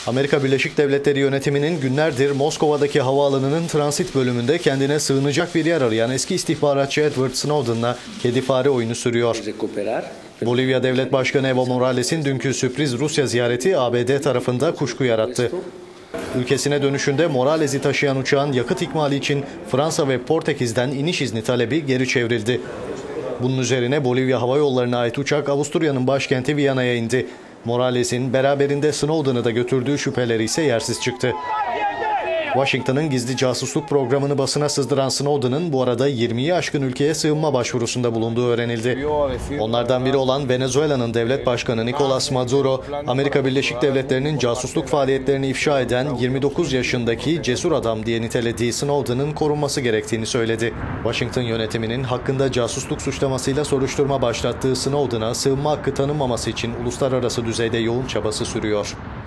Amerika Birleşik Devletleri yönetiminin günlerdir Moskova'daki havaalanının transit bölümünde kendine sığınacak bir yer arayan eski istihbaratçı Edward Snowden'la kedi fare oyunu sürüyor. Bolivya Devlet Başkanı Evo Morales'in dünkü sürpriz Rusya ziyareti ABD tarafında kuşku yarattı. Ülkesine dönüşünde Morales'i taşıyan uçağın yakıt ikmali için Fransa ve Portekiz'den iniş izni talebi geri çevrildi. Bunun üzerine Bolivya Hava Yolları'na ait uçak Avusturya'nın başkenti Viyana'ya indi. Morales'in beraberinde Snowden'ı da götürdüğü şüpheleri ise yersiz çıktı. Washington'ın gizli casusluk programını basına sızdıran Snowden'ın bu arada 20'yi aşkın ülkeye sığınma başvurusunda bulunduğu öğrenildi. Onlardan biri olan Venezuela'nın devlet başkanı Nicolas Maduro, Amerika Birleşik Devletleri'nin casusluk faaliyetlerini ifşa eden 29 yaşındaki cesur adam diye nitelediği Snowden'ın korunması gerektiğini söyledi. Washington yönetiminin hakkında casusluk suçlamasıyla soruşturma başlattığı Snowden'a sığınma hakkı tanınmaması için uluslararası düzeyde yoğun çabası sürüyor.